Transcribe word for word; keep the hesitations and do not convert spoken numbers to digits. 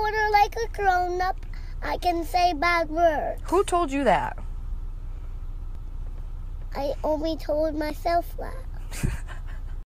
order like a grown-up, I can say bad words. Who told you that? I only told myself that.